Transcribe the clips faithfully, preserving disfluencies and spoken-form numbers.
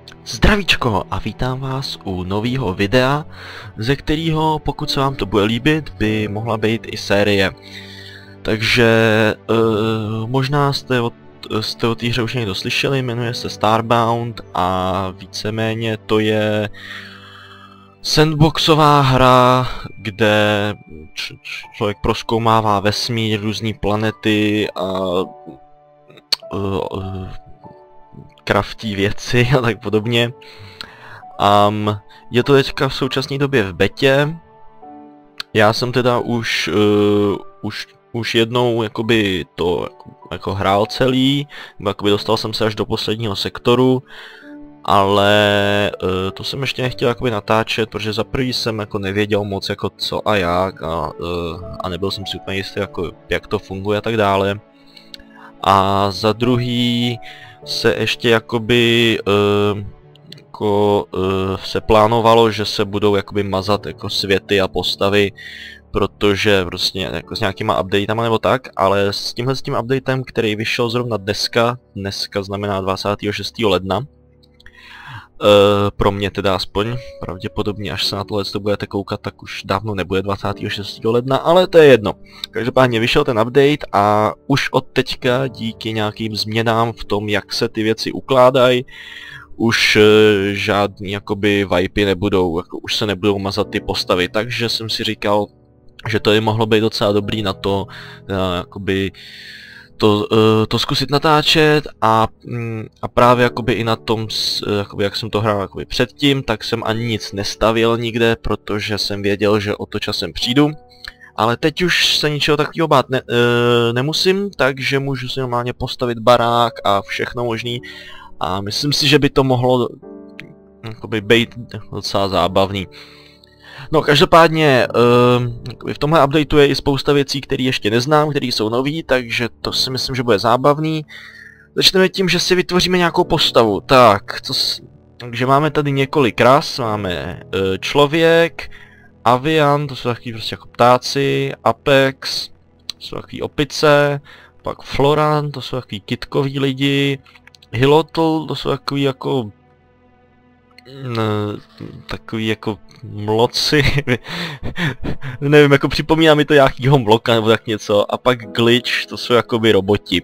Zdravíčko a vítám vás u nového videa, ze kterého, pokud se vám to bude líbit, by mohla být i série. Takže uh, možná jste o, jste o té hře už někdo slyšeli, jmenuje se Starbound a víceméně to je sandboxová hra, kde č člověk prozkoumává vesmír, různé planety a uh, uh, craftí věci a tak podobně. Um, je to teďka v současné době v betě. Já jsem teda už, uh, už, už jednou jakoby to jako, jako hrál celý, jakoby dostal jsem se až do posledního sektoru, ale uh, to jsem ještě nechtěl jakoby natáčet, protože za prvý jsem jako nevěděl moc jako co a jak a, uh, a nebyl jsem si úplně jistý jako jak to funguje a tak dále. A za druhý se ještě jakoby uh, jako uh, se plánovalo, že se budou jakoby mazat jako světy a postavy, protože prostě jako s nějakýma updatama nebo tak, ale s tímhle s tím updatem, který vyšel zrovna dneska, dneska znamená dvacátého šestého ledna, Uh, pro mě teda aspoň, pravděpodobně až se na tohle to budete koukat, tak už dávno nebude dvacátého šestého ledna, ale to je jedno. Každopádně vyšel ten update a už od teďka díky nějakým změnám v tom, jak se ty věci ukládají, už uh, žádný jakoby vipy nebudou, jako už se nebudou mazat ty postavy, takže jsem si říkal, že to by mohlo být docela dobrý na to, uh, jakoby To, uh, to zkusit natáčet a, mm, a právě jakoby i na tom, jakoby jak jsem to hrál jakoby předtím, tak jsem ani nic nestavil nikde, protože jsem věděl, že o to časem přijdu. Ale teď už se ničeho takového bát ne, uh, nemusím, takže můžu si normálně postavit barák a všechno možný. A myslím si, že by to mohlo jakoby být docela zábavný. No každopádně, uh, v tomhle updateu je i spousta věcí, které ještě neznám, které jsou nový, takže to si myslím, že bude zábavný. Začneme tím, že si vytvoříme nějakou postavu. Tak, co s... takže máme tady několik ras, máme uh, člověk, avian, to jsou takový prostě jako ptáci, apex, to jsou takový opice, pak floran, to jsou takový kytkoví lidi, hilotl, to jsou takový jako No, takový jako mloci, nevím, jako připomíná mi to nějakýho mloka nebo tak něco, a pak glitch, to jsou jakoby roboti.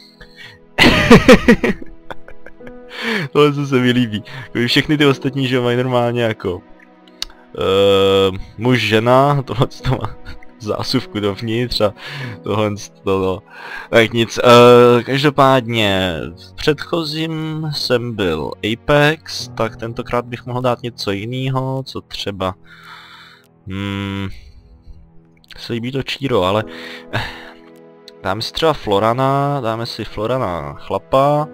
Tohle co se mi líbí. Všechny ty ostatní, že mají normálně jako uh, muž, žena, tohle to má zásuvku dovnitř a tohle to, no. Tak nic, uh, každopádně v předchozím jsem byl Apex, tak tentokrát bych mohl dát něco jiného, co třeba hmm, se líbí to Číro, ale eh, dáme si třeba Florana, dáme si Florana chlapa.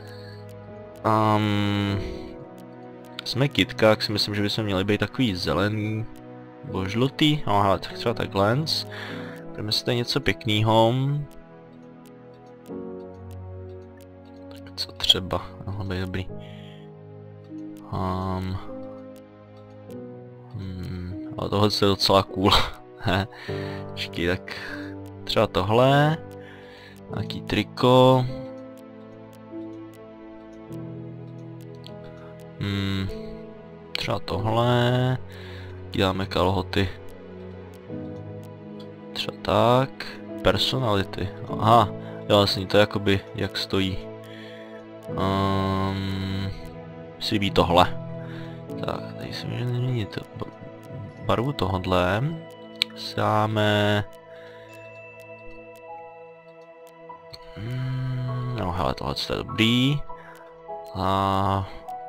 Um, jsme kytka, tak si myslím, že bychom měli být takový zelený nebo žlutý, no ale tak třeba takhle. Jdeme si tady něco pěknýho. Tak co třeba, mohlo být dobrý. Um, hmm, ale tohle je docela cool. Počkej, tak třeba tohle. Nějaký triko. Hmm, třeba tohle. Dáme kalhoty. Třeba tak. Personality. Aha, jo, vlastně to je jakoby jak stojí. Um, si líbí tohle. Tak, tady si můžeme změnit barvu tohodle. Dáme... Hmm, no hele, tohle je dobrý. A...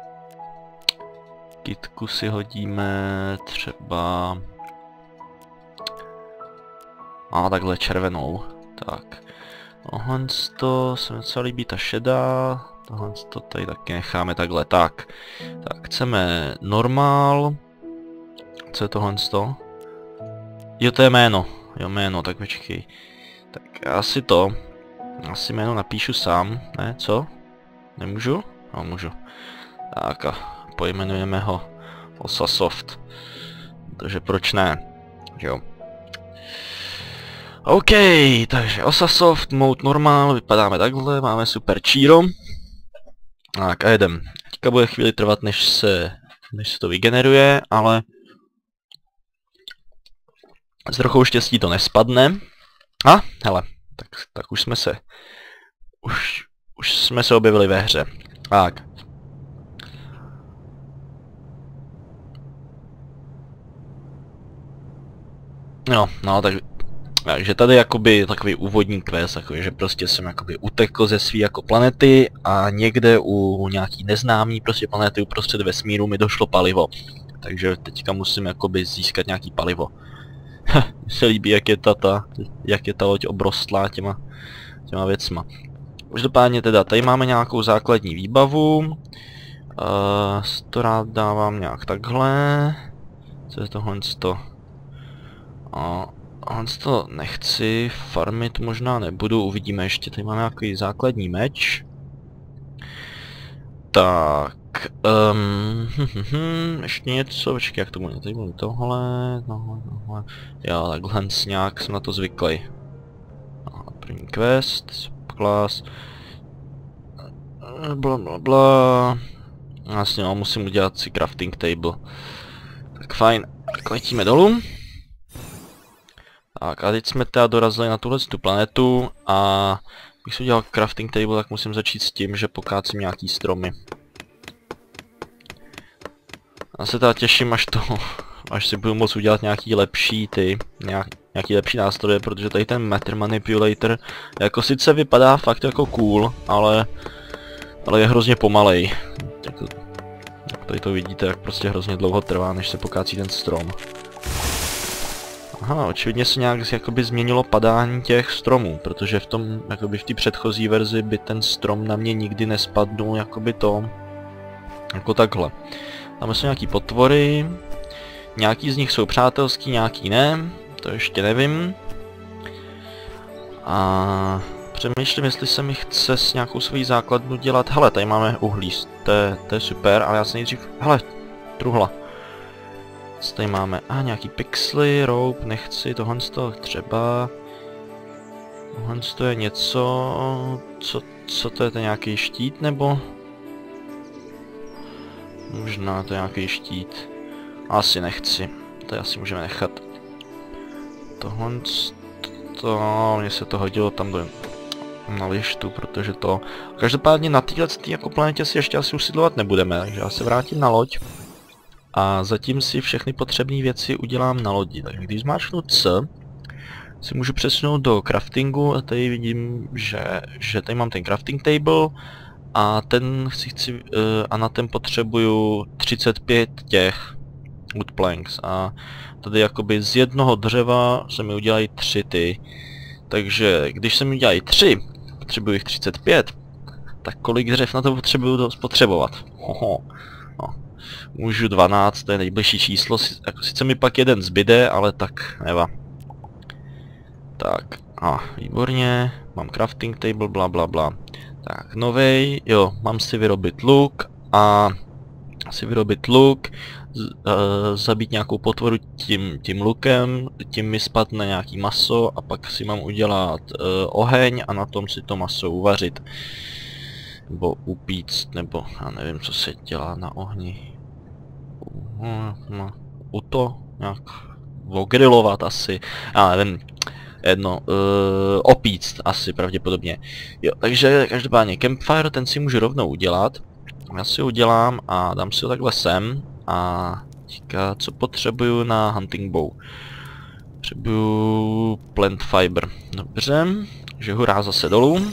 Kitku si hodíme třeba... A takhle červenou. Tak. Tohle to se mi docela líbí ta šedá. Tohle to tady taky necháme takhle. Tak. Tak chceme normál. Co je tohle to? Jo, to je jméno. Jo, jméno, tak počkej. Tak asi to. Asi jméno napíšu sám. Ne, co? Nemůžu? No, můžu. Tak a pojmenujeme ho Osasoft. Takže proč ne? Jo. OK, takže Osasoft, mode normál, vypadáme takhle, máme super Číro. Tak a jedem. teďka bude chvíli trvat, než se, než se to vygeneruje, ale s trochou štěstí to nespadne. A, hele, tak, tak už jsme se, už, už jsme se objevili ve hře. Tak. No, no, tak, takže tady jakoby takový úvodní quest, jakoby, že prostě jsem jakoby utekl ze svý jako planety a někde u nějaký neznámý prostě planety uprostřed vesmíru mi došlo palivo. Takže teďka musím jakoby získat nějaký palivo. Mně se líbí, jak je ta, ta, jak je ta loď obrostlá těma, těma věcma. Každopádně teda, tady máme nějakou základní výbavu. Uh, to rád dávám nějak takhle. Co je tohle to? A uh, to nechci, farmit možná nebudu, uvidíme ještě, tady máme nějaký základní meč. Tak, um, hm, hm, hm, ještě něco, počkej, jak to bude, tady bude tohle, tohle, tohle, jo, takhle nějak jsem na to zvyklý. Aha, první quest, class, bla bla bla, vlastně no, musím udělat si crafting table. Tak fajn, tak letíme dolů. Tak a teď jsme teda dorazili na tuhle tu planetu a když jsem udělal crafting table, tak musím začít s tím, že pokácím nějaký stromy. Já se teda těším, až to, až si budu moct udělat nějaký lepší ty, nějak, nějaký lepší nástroje, protože tady ten Matter Manipulator jako sice vypadá fakt jako cool, ale, ale je hrozně pomalej. Jako, jak tady to vidíte, jak prostě hrozně dlouho trvá, než se pokácí ten strom. Aha, očividně se nějak jakoby změnilo padání těch stromů, protože v tom, jakoby v té předchozí verzi by ten strom na mě nikdy nespadnul, jakoby to, jako takhle. Tam jsou nějaký potvory, nějaký z nich jsou přátelský, nějaký ne, to ještě nevím. A přemýšlím, jestli se mi chce s nějakou svojí základnu dělat, hele, tady máme uhlí, to je, to je super, ale já se nejdřív, hele, truhla. Tady máme, a ah, nějaký pixely, rope, nechci, tohle z toho třeba. Tohle z toho je něco, co, co to je, to nějaký štít, nebo? Možná to je nějaký štít. Asi nechci, to asi můžeme nechat. Tohle, to, mně se to hodilo tam do, na lištu, protože to, každopádně na téhle jako planetě si ještě asi usidlovat nebudeme, takže já se vrátím na loď. A zatím si všechny potřebné věci udělám na lodi, takže když zmáčknu C, si můžu přesunout do craftingu a tady vidím, že, že tady mám ten crafting table a ten si chci, uh, a na ten potřebuju třicet pět těch wood planks a tady jakoby z jednoho dřeva se mi udělají tři ty, takže když se mi udělají tři, potřebuji jich třicet pět, tak kolik dřev na to potřebuju spotřebovat? Hoho. No. Můžu dvanáct, to je nejbližší číslo, jako sice mi pak jeden zbyde, ale tak neva. Tak, a výborně, mám crafting table, bla bla bla. Tak, novej, jo, mám si vyrobit luk a si vyrobit luk, z, uh, zabít nějakou potvoru tím, tím lukem, tím mi spadne nějaký maso a pak si mám udělat uh, oheň a na tom si to maso uvařit. Nebo upíct, nebo já nevím, co se dělá na ohni. U to nějak ogrilovat asi, já nevím, jedno, uh, opíct asi pravděpodobně. Jo, takže každopádně campfire, ten si můžu rovnou udělat. Já si ho udělám a dám si ho takhle sem a teďka, co potřebuju na hunting bow. Potřebuju plant fiber, dobře, že hurá zase dolů.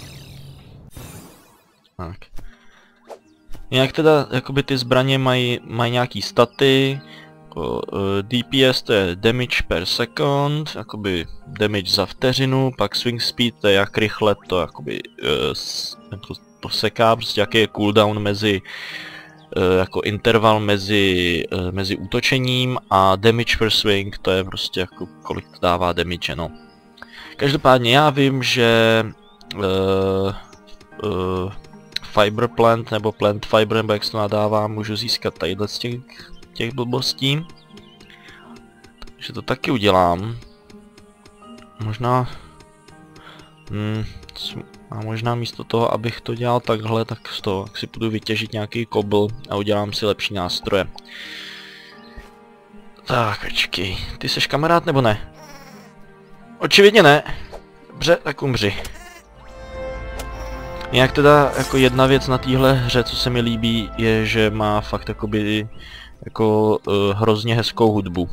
Tak. Jinak teda, jakoby ty zbraně mají, mají nějaký staty, uh, D P S to je damage per second, jakoby damage za vteřinu, pak swing speed to je jak rychle to jakoby uh, to, to seká, prostě jaký je cooldown mezi, uh, jako interval mezi, uh, mezi útočením a damage per swing to je prostě jako kolik to dává damage, no. Každopádně já vím, že uh, uh, fiber plant nebo plant fiber, nebo jak se to nadává, můžu získat tadyhle z těch, těch blbostí. Takže to taky udělám. Možná... Hmm, A možná místo toho, abych to dělal takhle, tak z toho tak si půjdu vytěžit nějaký kobl a udělám si lepší nástroje. Tak, počkej. Ty seš kamarád nebo ne? Očividně ne. Dobře, tak umři. Jinak teda jako jedna věc na téhle hře, co se mi líbí, je, že má fakt jakoby jako uh, hrozně hezkou hudbu.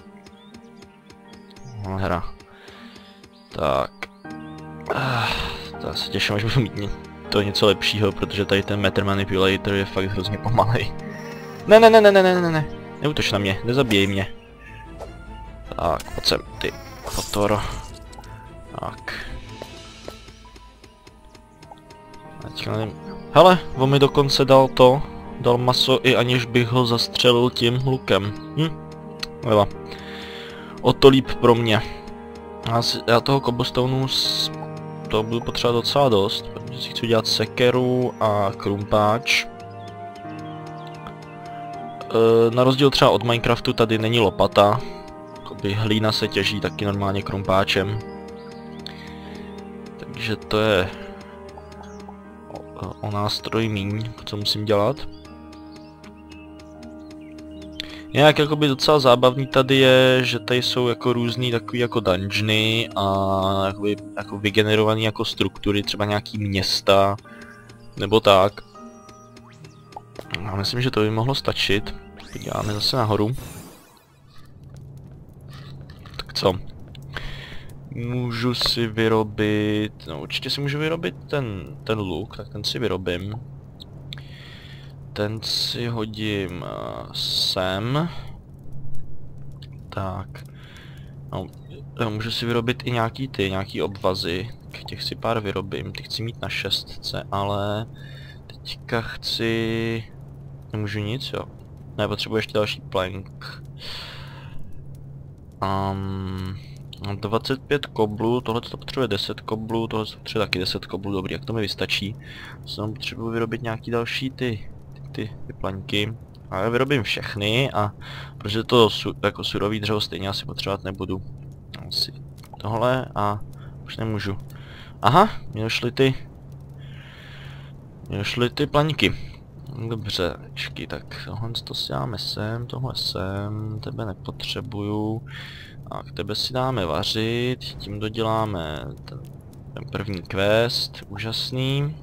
No, hra. Tak. Ah, to já se těším, až budu mít to něco lepšího, protože tady ten Matter Manipulator je fakt hrozně pomalej. Ne, ne, ne, ne, ne, ne, ne, ne. Neútoč na mě, nezabijej mě. Tak, pojď sem, ty Kotoro. Tak. Teďka nevím. Hele, on mi dokonce dal to, dal maso i aniž bych ho zastřelil tím lukem. Hm? Leva. O to líp pro mě. Já, si, já toho cobblestoneu to budu potřebovat docela dost, protože si chci dělat sekeru a krumpáč. E, na rozdíl třeba od Minecraftu tady není lopata. Jakoby hlína se těží taky normálně krumpáčem. Takže to je o, o nástroj míň, co musím dělat. Nějak jakoby docela zábavný tady je, že tady jsou jako různý takový jako dungeony a jakoby, jako vygenerovaný jako struktury, třeba nějaký města, nebo tak. Já myslím, že to by mohlo stačit. Podíváme zase nahoru. Tak co? Můžu si vyrobit, no určitě si můžu vyrobit ten, ten luk, tak ten si vyrobím. Ten si hodím uh, sem. Tak. No, můžu si vyrobit i nějaký ty, nějaký obvazy. Těch si pár vyrobím, ty chci mít na šestce, ale teďka chci... Nemůžu nic, jo. Ne, potřebuji ještě další plank. Um, dvacet pět koblů, tohle to potřebuje deset koblů, tohle to potřebuje taky deset koblů, dobrý, jak to mi vystačí. Jsem potřebuji vyrobit nějaký další ty, ty, ty, ty plaňky. A já vyrobím všechny a protože to su, jako surový dřevo stejně asi potřebovat nebudu. Asi tohle a už nemůžu. Aha, mě došly ty... Mě došly ty plaňky. Dobře, čekaj, tak tohle to si dáme sem, tohle sem, tebe nepotřebuju. A k tebe si dáme vařit, tím doděláme ten, ten první quest, úžasný.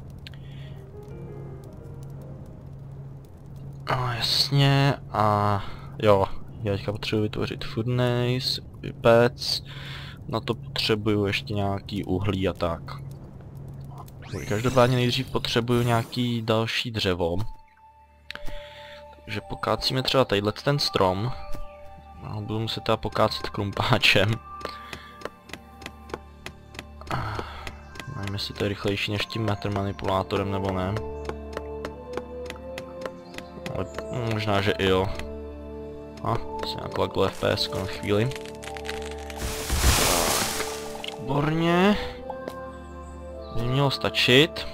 No jasně, a jo, já teďka potřebuji vytvořit furnace, vypec, na to potřebuju ještě nějaký uhlí a tak. Každopádně nejdřív potřebuju nějaký další dřevo. Takže pokácíme třeba tadyhle ten strom. No, budu muset teda pokácet krumpáčem. Nevím, jestli to je rychlejší než tím Matter Manipulátorem nebo ne. Ale možná, že i jo. A, se nějak laglo F P S na chvíli. Tak, výborně. By mělo stačit.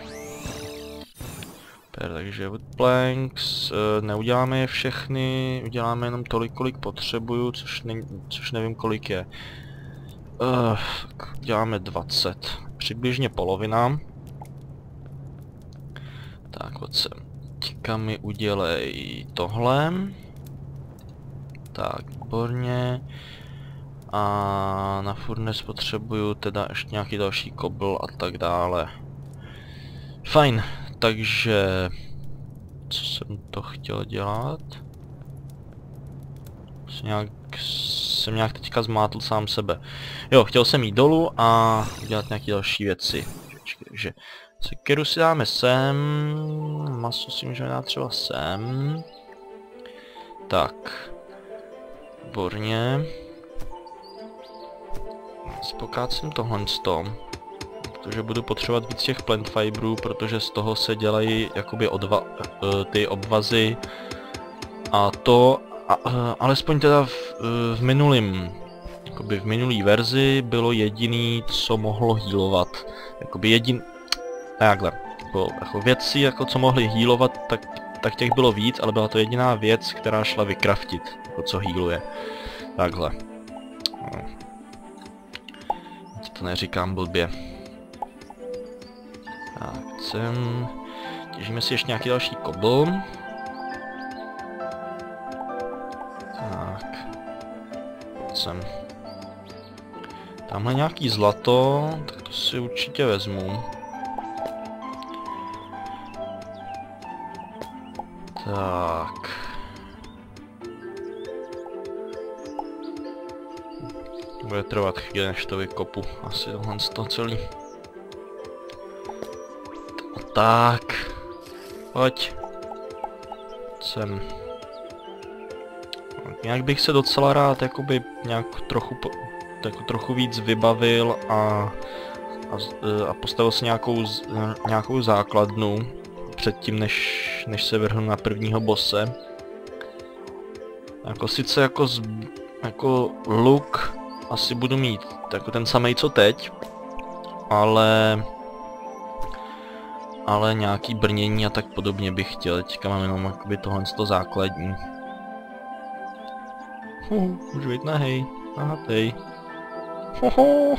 Per, takže wood planks, neuděláme je všechny, uděláme jenom tolik, kolik potřebuju, což, ne, což nevím, kolik je. Uh, tak uděláme dvacet, přibližně polovina. Tak, pojď sem. Teďka mi udělej tohle. Tak, výborně. A na furnace potřebuju teda ještě nějaký další kobl a tak dále. Fajn, takže... Co jsem to chtěl dělat? Jsem nějak, jsem nějak teďka zmátl sám sebe. Jo, chtěl jsem jít dolů a dělat nějaké další věci. Takže sekeru si dáme sem, maso si můžeme dát třeba sem. Tak. Výborně. Spokácím tohle z tom, protože budu potřebovat víc těch plant fiberů, protože z toho se dělají jakoby odva, ty obvazy a to, a, alespoň teda v, v minulým, jakoby v minulý verzi bylo jediný, co mohlo healovat, jakoby jedin, takhle, jako, jako věci, jako co mohly healovat, tak, tak těch bylo víc, ale byla to jediná věc, která šla vykraftit, jako co healuje, takhle. No. To neříkám blbě. sem. Těžíme si ještě nějaký další kobl. Tak. Sem. Tamhle nějaký zlato, tak to si určitě vezmu. Tak. Bude trvat chvíli, než to vykopu. Asi tohle z toho celý. Tak. Pojď. Sem. Nějak bych se docela rád jakoby nějak trochu, jako trochu víc vybavil a, a, a postavil si nějakou, nějakou základnu předtím, než, než se vrhnu na prvního bosse. Jako sice jako, z, jako luk asi budu mít jako ten samej co teď, ale ale nějaký brnění a tak podobně bych chtěl. Teďka mám jenom jakoby tohle to základní. Huhu, můžu jít na hej, nahatej. Hoho.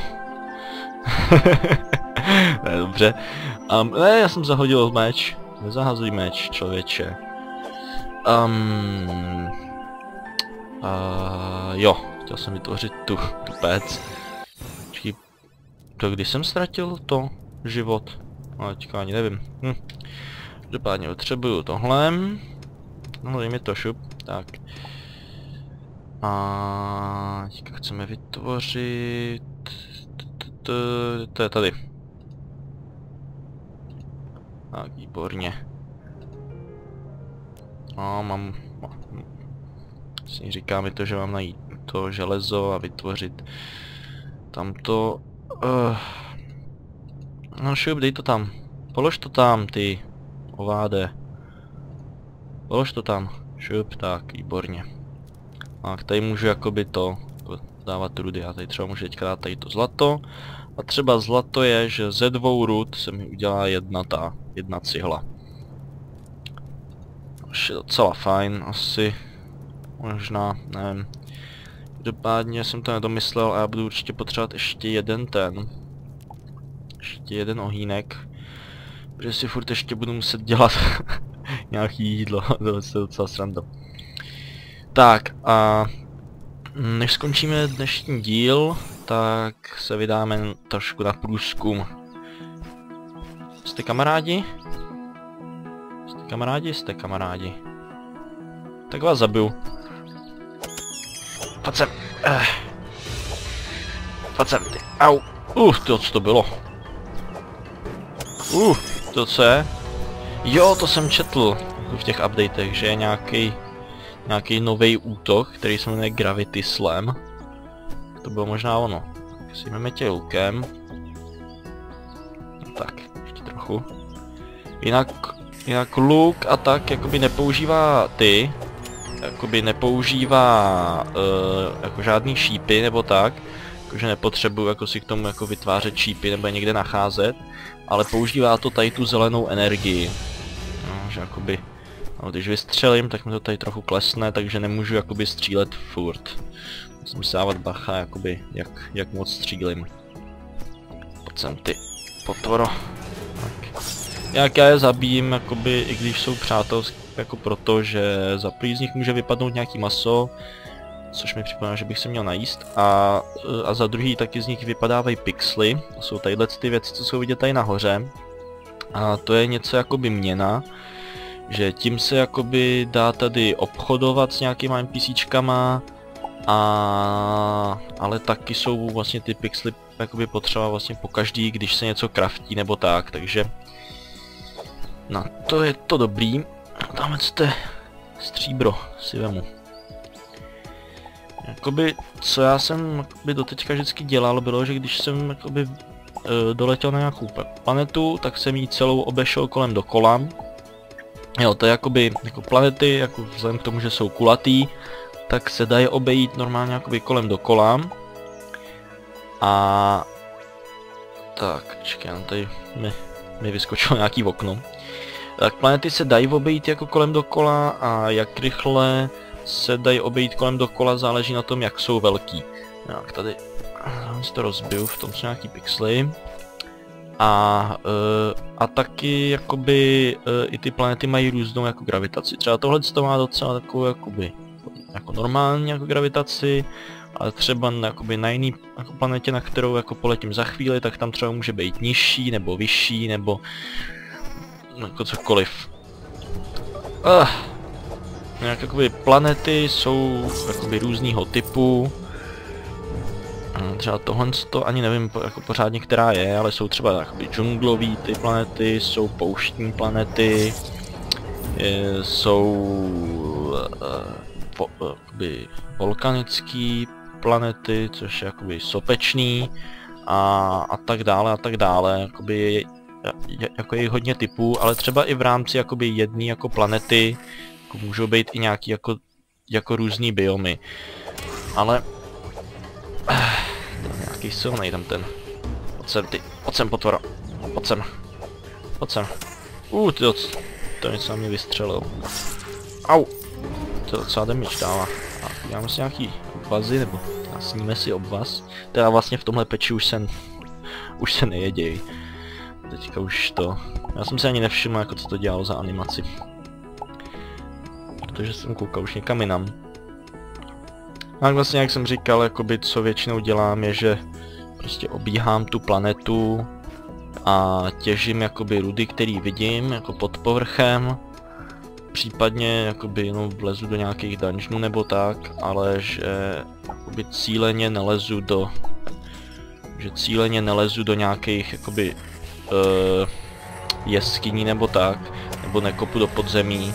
Ne, dobře. Um, ne, já jsem zahodil meč. Nezahazuj meč, člověče. Um, uh, jo, chtěl jsem vytvořit tu, tu pec. Počkej, to kdy jsem ztratil to život? No, teďka ani nevím. Hm. Dopadně potřebuju tohle. No, dej mi to šup. Tak. A teďka chceme vytvořit... To je tady. Tak, výborně. No, mám... Vlastně říká mi to, že mám najít to železo a vytvořit tamto... Uh, no šup, dej to tam. Polož to tam, ty ováde. Polož to tam. Šup, tak, výborně. Tak, tady můžu jakoby to dávat rudy. A tady třeba můžu teďka dát tady to zlato. A třeba zlato je, že ze dvou rud se mi udělá jedna ta, jedna cihla. Už je docela fajn, asi. Možná, nevím. Každopádně jsem to nedomyslel a já budu určitě potřebovat ještě jeden ten. Ještě jeden ohýnek. Protože si furt ještě budu muset dělat nějaký jídlo, to je docela sranda. Tak a než skončíme dnešní díl, tak se vydáme trošku na průzkum. Jste kamarádi? Jste kamarádi? Jste kamarádi. Tak vás zabiju. Pojď sem. Eh. Pojď sem ty. Au. Uh, to co to bylo? Uh, to co je? Jo, to jsem četl v těch updatech, že je nějaký nějaký nový útok, který se jmenuje Gravity Slam. To bylo možná ono. Tak si jdeme tě lukem. No tak, ještě trochu. Jinak, jinak luk a tak jakoby nepoužívá ty. Jakoby nepoužívá uh, jako žádný šípy nebo tak. Jakože nepotřebuji jako si k tomu jako vytvářet šípy nebo je někde nacházet. Ale používá to tady tu zelenou energii. No, že jakoby... No, když vystřelím, tak mi to tady trochu klesne, takže nemůžu jakoby střílet furt. Musím si dávat bacha, jakoby, jak, jak moc střílím. Pojď sem ty, potvoro. Tak. Jak já je zabijím, jakoby, i když jsou přátelské, jako proto, že za první z nich může vypadnout nějaký maso, což mi připomíná, že bych se měl najíst, a, a za druhý taky z nich vypadávají pixely, to jsou tadyhle ty věci, co jsou vidět tady nahoře. A to je něco jakoby měna, že tím se jakoby dá tady obchodovat s nějakýma NPCčkama, a ale taky jsou vlastně ty pixely jakoby potřeba vlastně po každý, když se něco craftí nebo tak, takže no to je to dobrý. Dáme to stříbro si vemu. Jakoby, co já jsem jakoby doteďka vždycky dělal, bylo, že když jsem jakoby e, doletěl na nějakou planetu, tak jsem jí celou obešel kolem dokola. Jo, to je jakoby, jako planety, jako vzhledem k tomu, že jsou kulatý, tak se dají obejít normálně jakoby kolem dokola. A... Tak, čekaj, tady mi, mi vyskočilo nějaký okno. Tak planety se dají obejít jako kolem dokola a jak rychle se dají obejít kolem dokola, záleží na tom, jak jsou velký. Tak tady si to rozbiju, v tom jsou nějaký pixely. A, uh, a taky jakoby uh, i ty planety mají různou jako gravitaci. Třeba tohle to má docela takovou jakoby jako normální jako gravitaci, ale třeba na, jakoby na jiný jako planetě, na kterou jako poletím za chvíli, tak tam třeba může být nižší nebo vyšší nebo jako cokoliv. Uh, nějak jakoby planety jsou jakoby různýho typu. Třeba tohle to ani nevím jako pořádně, která je, ale jsou třeba jakoby džunglový ty planety, jsou pouštní planety, je, jsou uh, po, uh, jakoby vulkanický planety, což je jakoby sopečný a, a tak dále a tak dále, jakoby je, jako je hodně typů, ale třeba i v rámci jakoby jedné jako planety jako můžou být i nějaký jako, jako různý biomy, ale to je nějaký silnej tam ten. Pojď sem ty, pojď sem potvora, pojď sem, pojď sem. Uh, ty to něco na mě vystřelil. Au, to docela damage dává. A děláme si nějaký obvazy, nebo sníme si obvaz. Teda vlastně v tomhle peči už se, už se nejeděj. Teďka už to, já jsem si ani nevšiml, jako co to dělalo za animaci. Protože jsem koukal už někam jinam. A vlastně, jak jsem říkal, jakoby, co většinou dělám, je, že prostě obíhám tu planetu a těžím jakoby rudy, který vidím, jako pod povrchem. Případně jakoby jenom vlezu do nějakých dungeonů nebo tak, ale že jakoby cíleně nelezu do... že cíleně nelezu do nějakých jakoby uh, jeskyní nebo tak, nebo nekopu do podzemí.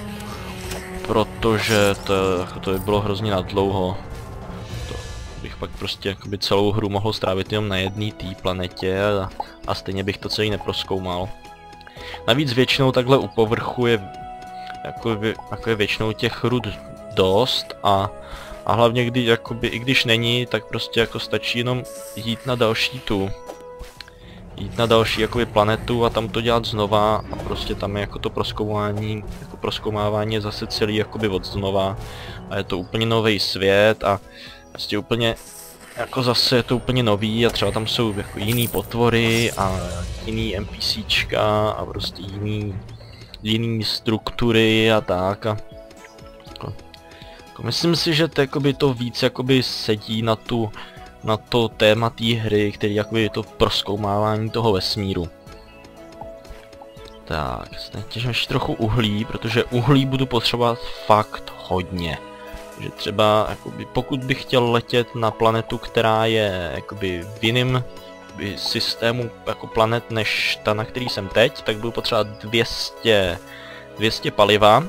Protože to, to by bylo hrozně nadlouho. To bych pak prostě jakoby celou hru mohl strávit jenom na jedné té planetě a, a stejně bych to celý neprozkoumal. Navíc většinou takhle u povrchu je jako, jako je většinou těch rud dost a, a hlavně kdy, jakoby, i když není, tak prostě jako stačí jenom jít na další tu. Jít na další jakoby planetu a tam to dělat znova a prostě tam je jako to prozkoumání, jako prozkoumávání je zase celý jakoby od znova a je to úplně nový svět a prostě úplně jako zase je to úplně nový a třeba tam jsou jako jiný potvory a jiný NPCčka a prostě jiný, jiný struktury a tak a jako, jako myslím si, že to, jakoby, to víc jakoby sedí na tu na to téma té hry, který jakoby je to prozkoumávání toho vesmíru. Tak, těžím ještě trochu uhlí, protože uhlí budu potřebovat fakt hodně. Že třeba, jakoby, pokud bych chtěl letět na planetu, která je jakoby v jiném systému jako planet než ta, na který jsem teď, tak budu potřebovat dvě stě, dvě stě paliva.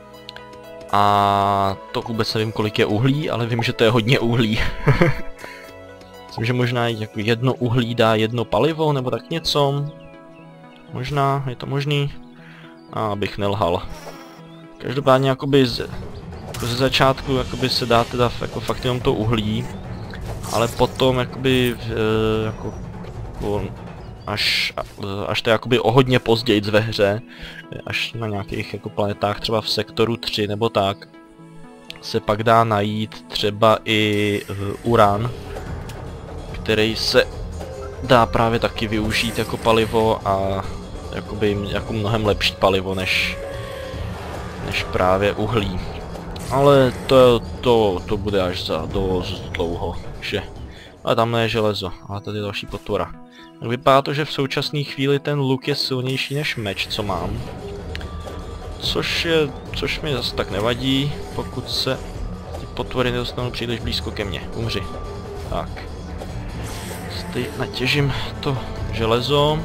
A to vůbec nevím, kolik je uhlí, ale vím, že to je hodně uhlí. Myslím, že možná jako jedno uhlí dá jedno palivo, nebo tak něco. Možná, je to možný. A abych nelhal. Každopádně jakoby z, jako ze začátku jakoby se dá teda jako fakt jenom to uhlí. Ale potom jakoby e, jako, jako až, až to je jakoby o hodně později ve hře, až na nějakých jako planetách třeba v sektoru tři nebo tak, se pak dá najít třeba i e, uran, který se dá právě taky využít jako palivo a jakoby jako mnohem lepší palivo než, než právě uhlí. Ale to, to, to bude až za dost dlouho, že. Ale tam je železo, a tady je další potvora. Vypadá to, že v současné chvíli ten luk je silnější než meč, co mám. Což je, což mi zase tak nevadí, pokud se ty potvory nedostanou příliš blízko ke mně. Umři. Tak. Teď natěžím to železo.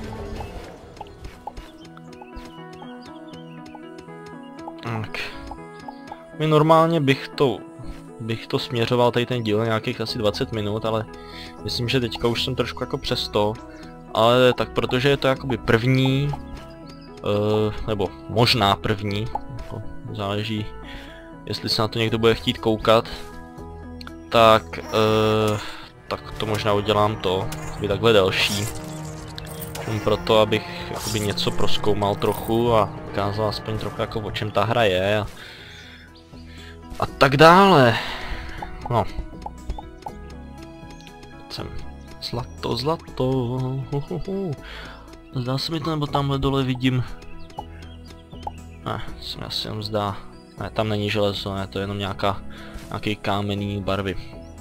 Tak. My normálně bych to, bych to směřoval tady ten díl nějakých asi dvacet minut, ale myslím, že teďka už jsem trošku jako přes to. Ale tak protože je to jakoby první, uh, nebo možná první, jako záleží, jestli se na to někdo bude chtít koukat, tak, uh, tak to možná udělám to, by takhle delší. Proto, abych jakoby něco prozkoumal trochu a ukázal aspoň trochu jako o čem ta hra je a, a tak dále. No. Sem. Zlato, zlato. Uhuhu. Zdá se mi to, nebo tamhle dole vidím. Ne, se mi asi jenom zdá. Ne, tam není železo, ne, to je jenom nějaká, nějaký kámenný barvy.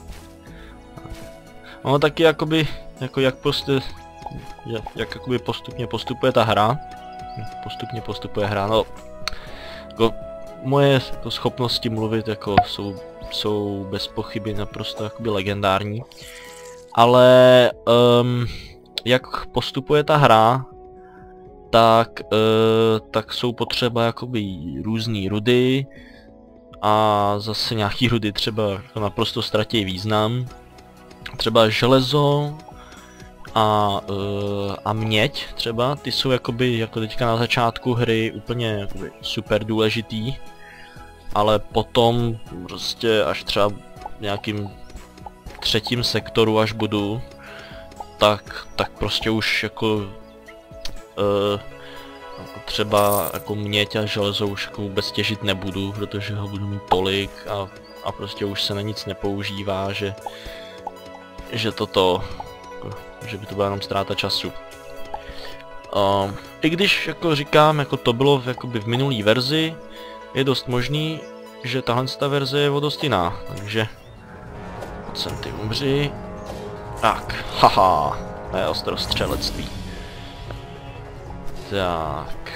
No taky jakoby, jako jak prostě, jak, jak jakoby postupně postupuje ta hra. Postupně postupuje hra, no. Jako moje jako schopnosti mluvit jako jsou, jsou bez pochyby naprosto jakoby legendární. Ale um, jak postupuje ta hra, tak, uh, tak jsou potřeba jakoby různý rudy a zase nějaký rudy třeba jako naprosto ztratí význam. Třeba železo a, uh, a měď třeba, ty jsou jakoby jako teďka na začátku hry úplně jakoby super důležitý, ale potom prostě až třeba v nějakým třetím sektoru až budu, tak, tak prostě už jako uh, třeba jako měď a železo už jako vůbec těžit nebudu, protože ho budu mít tolik a, a prostě už se na nic nepoužívá, že že toto, že by to byla jenom ztráta času. Uh, I když jako říkám, jako to bylo v, jakoby v minulý verzi, je dost možný, že tahle ta verze je o dost jiná, takže pojď sem ty umři. Tak, haha, to je ostrostřelectví. Tak.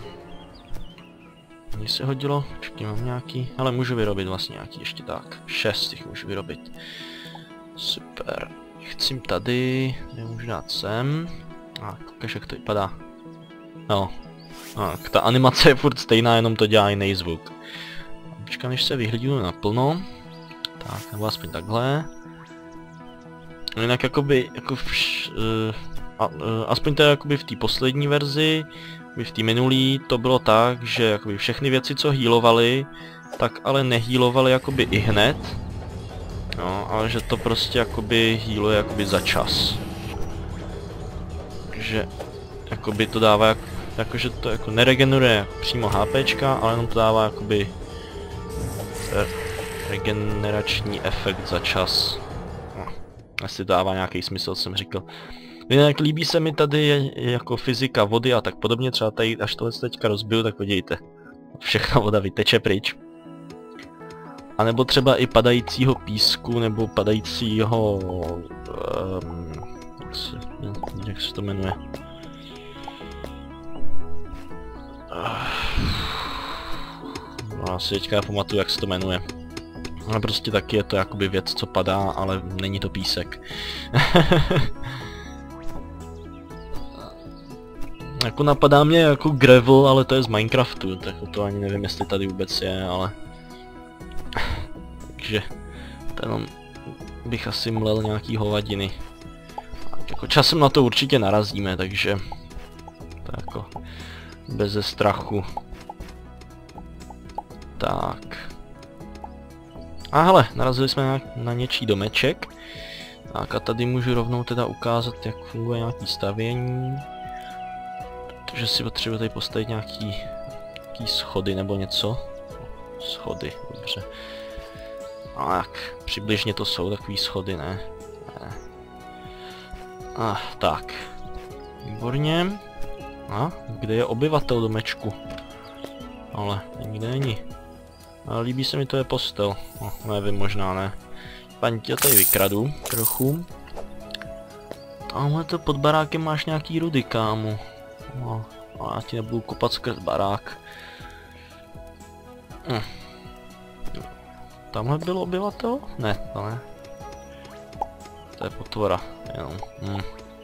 Mně se hodilo, počkej, mám nějaký, ale můžu vyrobit vlastně nějaký ještě tak, šest jich můžu vyrobit. Super, chci tady, nemůžu dát sem. A koukaj, jak to vypadá. No, tak, ta animace je furt stejná, jenom to dělá jiný zvuk. Počkám, než se vyhlídnu naplno. Tak, nebo aspoň takhle. Jinak jakoby, jako vš, uh, a, uh, aspoň to je jakoby v té poslední verzi, v té minulý to bylo tak, že jakoby všechny věci, co healovaly, tak ale nehýlovali jakoby i hned. No, ale že to prostě jakoby healuje jakoby za čas. Takže jakoby to dává jak, jakože to jako neregeneruje přímo HPčka, ale jenom to dává jakoby re, regenerační efekt za čas. No, asi to dává nějaký smysl, jsem říkal. Jinak líbí se mi tady je, je jako fyzika vody a tak podobně, třeba tady až tohle teďka rozbiju, tak podívejte. Všechna voda vyteče pryč. A nebo třeba i padajícího písku, nebo padajícího... Um, jak, se, jak se to jmenuje? No, já si teďka pamatuju, jak se to jmenuje. Ale prostě taky je to jakoby věc, co padá, ale není to písek. Jako napadá mě jako gravel, ale to je z Minecraftu, tak to ani nevím, jestli tady vůbec je, ale... Takže to jenom bych asi mlel nějaký hovadiny. Jako časem na to určitě narazíme, takže to jako beze strachu. Tak. A hele, narazili jsme na, na něčí domeček. Tak a tady můžu rovnou teda ukázat, jak funguje nějaký stavění. Protože si potřebuji tady postavit nějaký, nějaký schody nebo něco. Schody, dobře. Tak, přibližně to jsou takový schody, ne? Ne. Ah, tak. Výborně. A, kde je obyvatel domečku? Ale nikde není. Ale líbí se mi to je postel. No, nevím, možná ne. Paní, tě tady vykradu trochu. Tamhle to pod barákem máš nějaký rudy, kámo. No, a já ti nebudu kopat skrz barák. Hm. Tamhle byl obyvatel? Ne, to ne. To je potvora, jenom. Hm.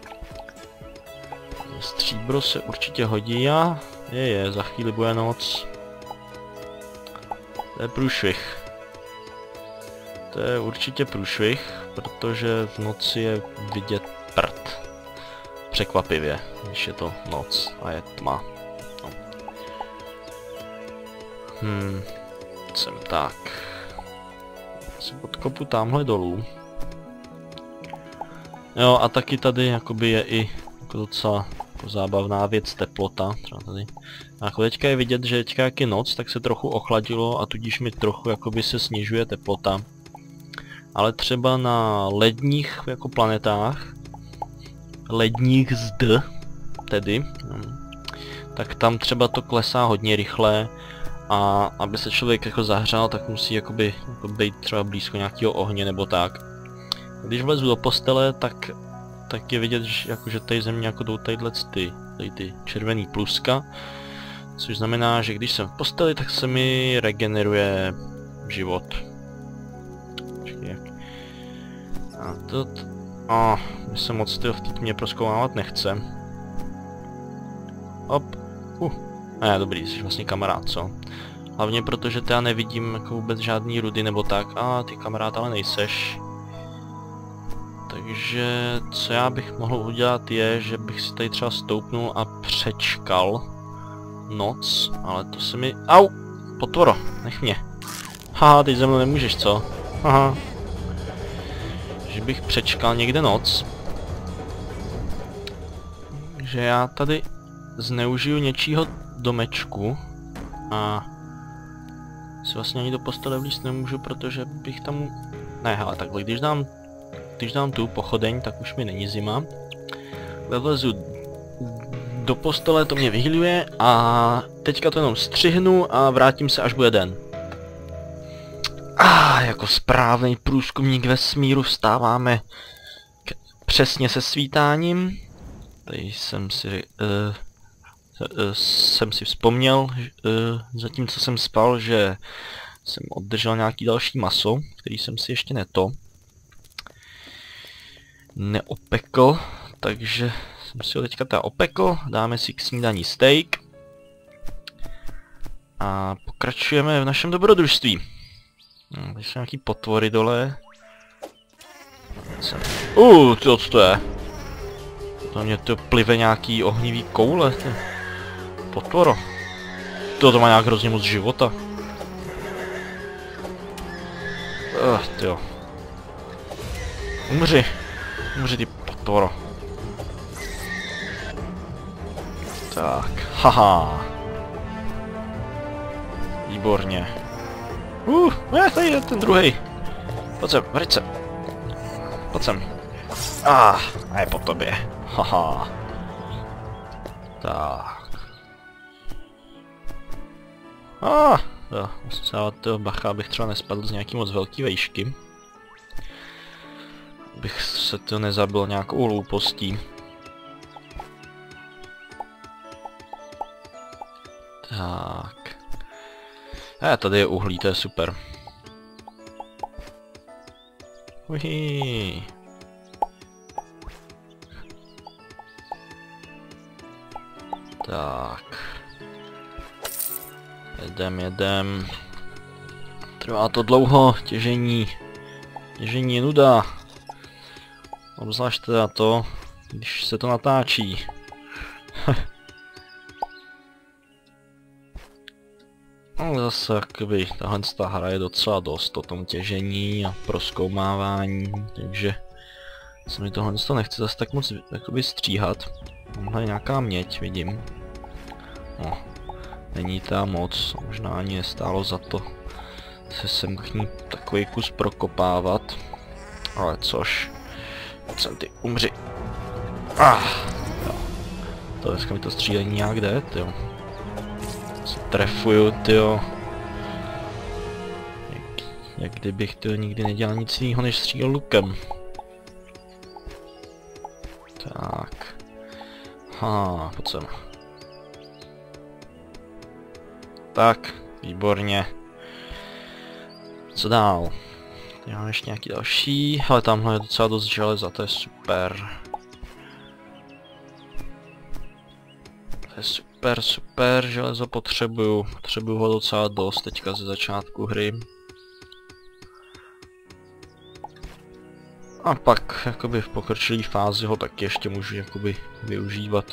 Stříbro se určitě hodí a je je, za chvíli bude noc. To je průšvih. To je určitě průšvih, protože v noci je vidět prd. Překvapivě, když je to noc a je tma. No. Hmm, jsem tak. Si podkopu tamhle dolů. Jo, a taky tady jakoby je i jako docela jako zábavná věc teplota. Třeba tady. A jako teďka je vidět, že teďka jak je noc, tak se trochu ochladilo a tudíž mi trochu jakoby se snižuje teplota. Ale třeba na ledních jako planetách ledník z D, tedy, tak tam třeba to klesá hodně rychle a aby se člověk jako zahřál, tak musí jakoby jako být třeba blízko nějakého ohně nebo tak. Když vlezu do postele, tak, tak je vidět, že, jako, že tady ze mě jako jdou tadyhle ty, tady ty červený pluska, což znamená, že když jsem v posteli, tak se mi regeneruje život. Počkej, jak... A to... A, mě se moc tyho v té tmě prozkoumávat nechce. Hop. Uh. Ne, dobrý, jsi vlastně kamarád, co? Hlavně protože já nevidím jako vůbec žádný rudy nebo tak. A ty kamarád ale nejseš. Takže co já bych mohl udělat je, že bych si tady třeba stoupnul a přečkal noc, ale to se mi... Au! Potvoro, nech mě. Haha, teď ze mnou nemůžeš, co? Haha. Že bych přečkal někde noc. Že já tady zneužiju něčího domečku a si vlastně ani do postele vlízt nemůžu, protože bych tam... Ne, hele, takhle, když dám, když dám tu pochodeň, tak už mi není zima. Vlezu do postele, to mě vyhýluje a teďka to jenom střihnu a vrátím se, až bude den. A ah, jako správný průzkumník vesmíru vstáváme k, přesně se svítáním. Tady jsem si, uh, uh, jsem si vzpomněl, uh, zatímco jsem spal, že jsem oddržel nějaký další maso, který jsem si ještě neto neopekl, takže jsem si ho teďka teda opekl, dáme si k snídaní steak a pokračujeme v našem dobrodružství. No, tady jsou nějaký potvory dole. Uh, ty co to je? To mě to plive nějaký ohnivý koule, ty. Potvoro. To to má nějak hrozně moc života. Uh, tyjo. Umři. Umři, ty potvoro. Tak, haha. Výborně. Uh, ne, tady je ten druhý. Pojď sem, vrať se. Pojď sem. Ah, a je po tobě. Haha. Tak. Ah, jo, musím se dávat toho bacha, abych třeba nespadl z nějaký moc velký vejšky. Abych se to nezabil nějakou hloupostí. Tak. A tady je uhlí, to je super. Uhi. Tak. Jedem, jedem. Trvá to dlouho, těžení. Těžení je nuda. Obzvlášť teda to, když se to natáčí. Ale zase jakoby tahle ta hra je docela dost o tom těžení a prozkoumávání, takže se mi tohle to nechce zase tak moc jakoby stříhat. Tamhle nějaká měď, vidím. No, není ta moc, možná ani nestálo za to se sem k ní takový kus prokopávat. Ale což, pojď sem ty, umři. Ah, jo. To dneska mi to střílení nějak jde, tyjo. Trefuju, tyjo. Jak, jak kdybych tyjo nikdy nedělal nic jiného než střílel lukem. Tak. Ha, pojď sem. Tak, výborně. Co dál? Tady mám ještě nějaký další, ale tamhle je docela dost železa, to je super. To je super, super, železo potřebuju. Potřebuju ho docela dost teďka ze začátku hry. A pak jakoby v pokročilé fázi ho taky ještě můžu jakoby využívat.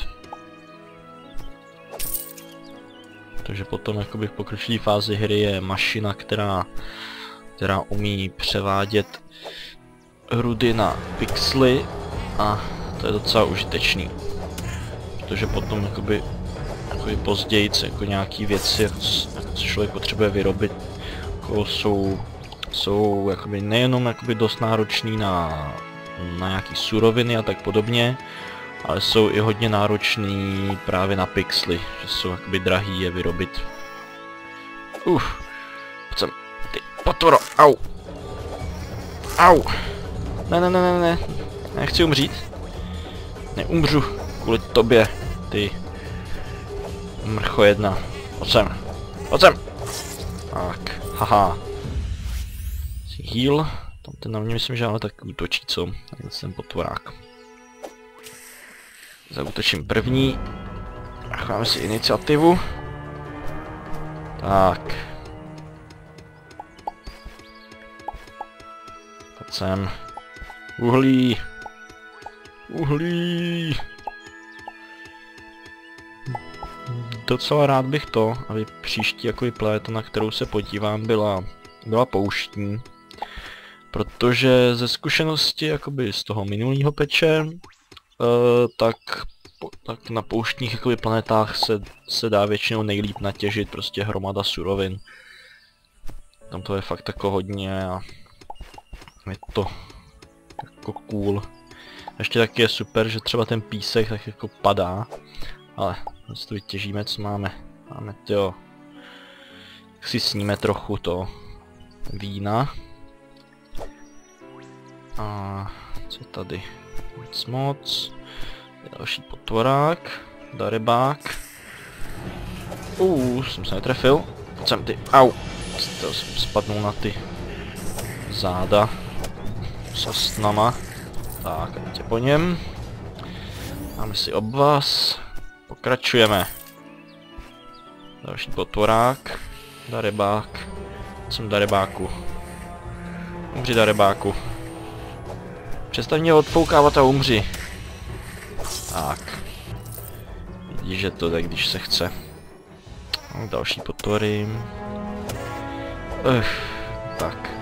Takže potom jakoby v pokročilé fázi hry je mašina, která, která umí převádět rudy na pixely a to je docela užitečný. Protože potom jakoby, jakoby později jako nějaký věci, jako co člověk potřebuje vyrobit, jako jsou, jsou jakoby nejenom jakoby dost náročný na, na nějaký suroviny a tak podobně, Ale jsou i hodně náročný právě na pixely, že jsou jakoby drahý je vyrobit. Uf, pojď sem, ty potvoro, au. Au. Ne, ne, ne, ne, ne, nechci umřít. Neumřu kvůli tobě, ty mrcho jedna. Pojď sem, pojď sem. Tak, haha. Heal, tam ten na mě myslím, že ale tak útočí, co? Ten potvorák. Zaútočím první. Necháme si iniciativu. Tak. Pojď sem. Uhlí. Uhlí. Docela rád bych to, aby příští jakoby planeta, na kterou se podívám, byla, byla pouštní. Protože ze zkušenosti jakoby z toho minulého peče, uh, tak, tak na pouštních jakoby planetách se, se dá většinou nejlíp natěžit prostě hromada surovin. Tam to je fakt jako hodně a je to jako cool. Ještě taky je super, že třeba ten písek tak jako padá, ale když to vytěžíme, co máme. Máme to, tak si sníme trochu to vína. A co tady? Nic moc. Další potvorák. Darebák. Uuu, jsem se netrefil. Teď jsem ty. Au! To jsem spadnul na ty záda. Sastnama. Tak, a teď po něm. Máme si obvaz. Pokračujeme. Další potvorák. Darebák. Jsem darebáku. Umři darebáku. Přestaň mě odfoukávat a umři. Tak. Vidíš, že to tak, když se chce. No, další potvory. Uf, tak.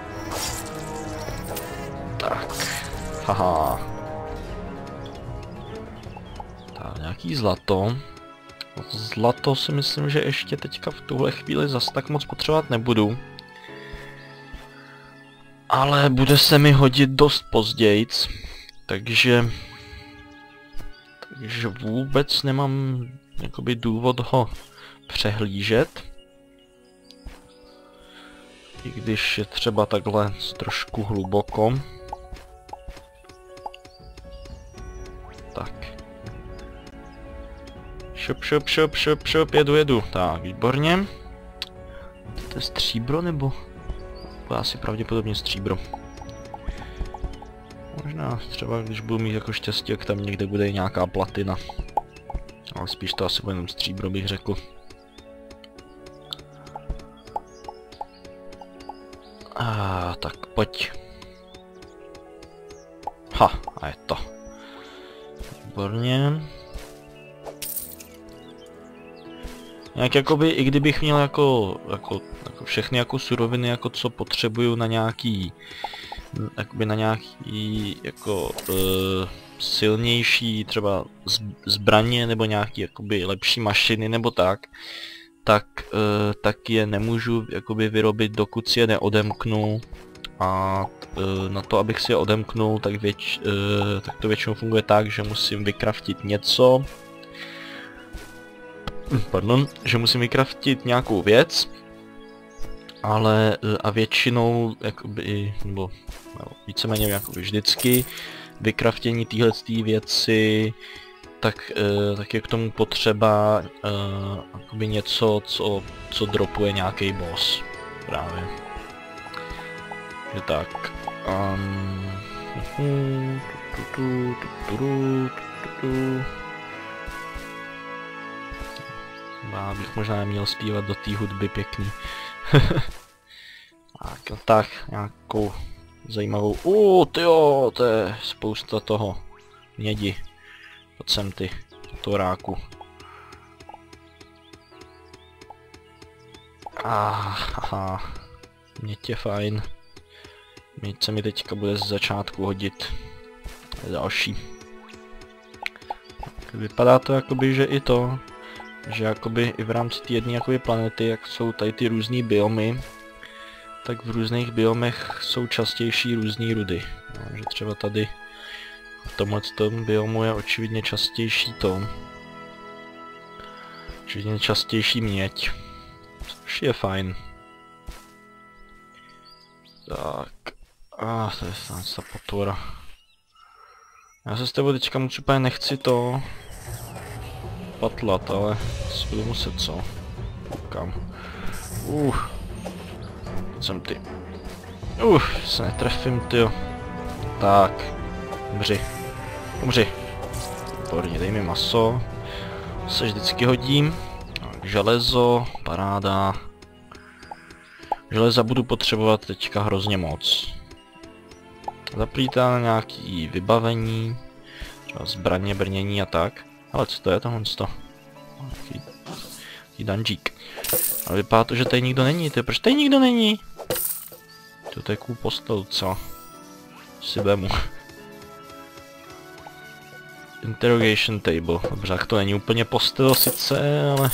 Tak. Haha. Tak, nějaký zlato. Zlato si myslím, že ještě teďka v tuhle chvíli zas tak moc potřebovat nebudu. Ale bude se mi hodit dost pozdějc, takže... Takže vůbec nemám jakoby důvod ho přehlížet. I když je třeba takhle trošku hluboko. Tak. Šup, šup, šup, šup, šup, jedu, jedu. Tak, výborně. To je stříbro nebo? To je asi pravděpodobně stříbro. Možná třeba když budu mít jako štěstí, jak tam někde bude i nějaká platina. Ale spíš to asi bude jenom stříbro, bych řekl. A tak pojď. Ha, a je to. Výborně. Nějak jakoby, i kdybych měl jako, jako, jako všechny jako suroviny, jako co potřebuju na nějaký, jakoby na nějaký jako uh, silnější třeba zbraně nebo nějaký jakoby lepší mašiny nebo tak, tak, uh, tak je nemůžu jakoby vyrobit, dokud si je neodemknu. A uh, na to, abych si je odemknul, tak, věč, uh, tak to většinou funguje tak, že musím vykraftit něco. Pardon, že musím vykraftit nějakou věc, ale a většinou, jakoby, nebo no, víceméně jakoby vždycky, vykraftění téhletý věci, tak, uh, tak je k tomu potřeba uh, jakoby něco, co, co dropuje nějaký boss, právě. Je tak. Um, uh, tu, tu, tu, tu, tu, tu, tu. Já bych možná měl zpívat do té hudby pěkný. Tak, tak, nějakou zajímavou... Uuu, tyjo, to je spousta toho mědi. Pojď sem ty, toráku. Aha, měď je fajn. Měď se mi teďka bude z začátku hodit. To je další. Tak vypadá to jakoby, že i to... Že jakoby i v rámci té jedné jakoby planety, jak jsou tady ty různý biomy, tak v různých biomech jsou častější různý rudy. No, že třeba tady V tomhle tom biomu je očividně častější to. Očividně častější měď. Což je fajn. Tak. A ah, to je snad ta potvora. Já se s tebou teďka moc úplně nechci to patlat, ale budu muset, co? Koukám. Uh. Jsem ty. Uh, se netrefím, tyjo. Tak. Umři. Umři. Výborně, dej mi maso. Se vždycky hodím. Tak, železo, paráda. Železa budu potřebovat teďka hrozně moc. Zaplítá na nějaký vybavení. Třeba zbraně, brnění a tak. Ale co to je tohle? Taký, taký dungeek. Ale vypadá to, že tady nikdo není. Ty, proč tady nikdo není? To je cool postel, co? Si vemu. Interrogation table. Dobře, tak to není úplně postel sice, ale...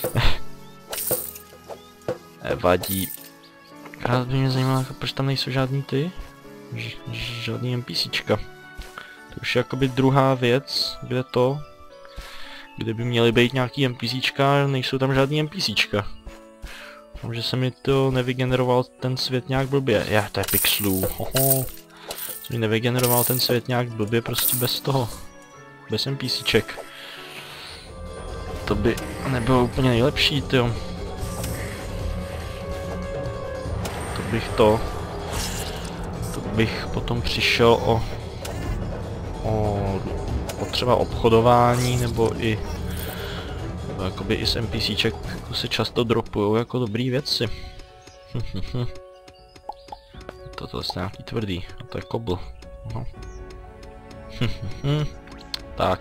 Nevadí. Rád by mě zajímalo, proč tam nejsou žádný ty? Ž žádný NPCčka. To už je jakoby druhá věc, kde to... Kde by měly být nějaký NPCčka, nejsou tam žádný NPCčka. Že se mi to nevygeneroval ten svět nějak blbě. Já, to je pixelů. Hoho. Se mi nevygeneroval ten svět nějak blbě, prostě bez toho. Bez NPCček. To by nebylo úplně nejlepší, tyjo. To bych to... To bych potom přišel o... O... o třeba obchodování, nebo i... Nebo jakoby i z NPCček jako se často dropujou jako dobrý věci. Toto je nějaký tvrdý, a to je kobl. Aha. Tak.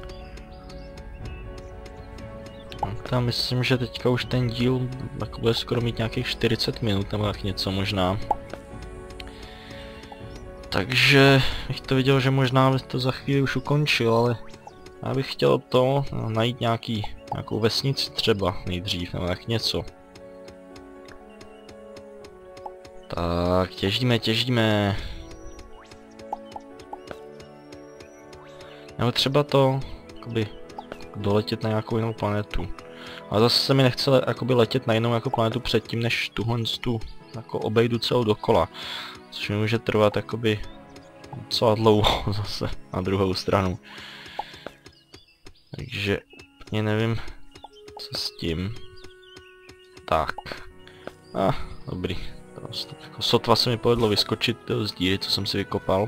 Já myslím, že teďka už ten díl jako bude skoro mít nějakých čtyřicet minut, nebo tak něco možná. Takže bych to viděl, že možná bych to za chvíli už ukončil, ale já bych chtěl to no, najít nějaký, nějakou vesnici třeba nejdřív, nebo tak něco. Tak, těžíme, těžíme. Nebo třeba to, jakoby, doletět na nějakou jinou planetu. Ale zase se mi nechce le, jakoby letět na jinou jako planetu předtím, než tuhle tu jako obejdu celou dokola. Což mi může trvat jakoby docela dlouho zase na druhou stranu. Takže úplně nevím, co s tím. Tak. A, ah, dobrý. Prostě, jako sotva se mi povedlo vyskočit z díry, co jsem si vykopal.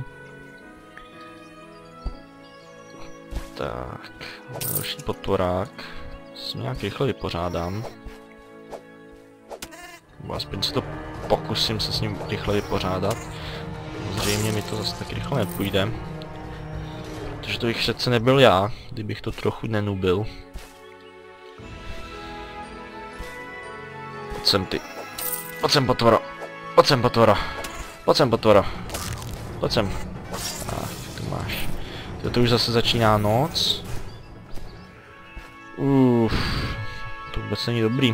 Tak, další potvorák. Si nějak rychle vypořádám. Nebo aspoň si to pokusím se s ním rychle vypořádat. Zřejmě mi to zase tak rychle nepůjde. Protože to bych přece nebyl já, kdybych to trochu nenubil. Pojď sem ty. Pojď sem potvoro. Pojď sem potvoro. Pojď sem potvoro. Pojď sem. Ach, to máš. To, to už zase začíná noc. Uff, to vůbec není dobrý.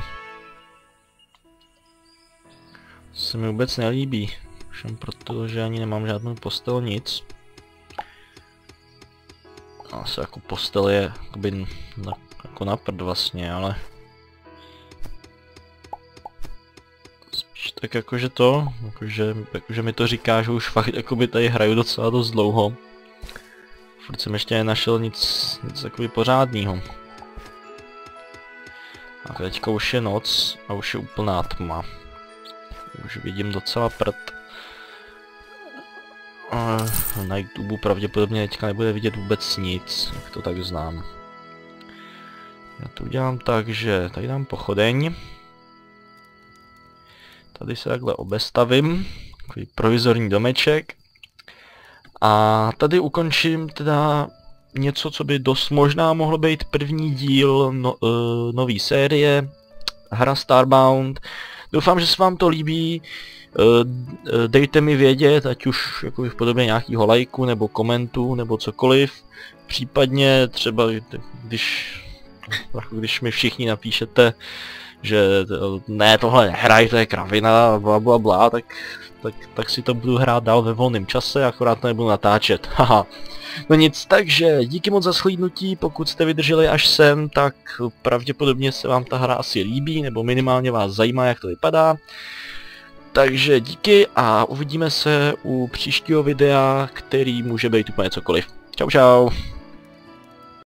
To se mi vůbec nelíbí. Všem proto, že ani nemám žádnou postel, nic. Asi jako postel je jakoby na, jako na prd vlastně, ale... Spíš tak jakože to, jakože, jakože mi to říká, že už fakt jakoby tady hraju docela dost dlouho. Furt jsem ještě nenašel nic, nic takový pořádnýho. A teďka už je noc a už je úplná tma. Už vidím docela prd. Uh, na YouTube pravděpodobně teďka nebude vidět vůbec nic, jak to tak znám. Já to udělám tak, že tady dám pochodeň. Tady se takhle obestavím, takový provizorní domeček. A tady ukončím teda něco, co by dost možná mohlo být první díl no, uh, nový série, hra Starbound. Doufám, že se vám to líbí. Dejte mi vědět, ať už jakoby v podobě nějakého lajku nebo komentu nebo cokoliv. Případně třeba, když, jako když mi všichni napíšete, že ne, tohle nehraj, to je kravina, bla bla bla, tak, tak, tak si to budu hrát dál ve volném čase, akorát to nebudu natáčet. Haha. No nic, takže díky moc za shlédnutí, pokud jste vydrželi až sem, tak pravděpodobně se vám ta hra asi líbí, nebo minimálně vás zajímá, jak to vypadá. Takže díky a uvidíme se u příštího videa, který může být úplně cokoliv. Čau čau.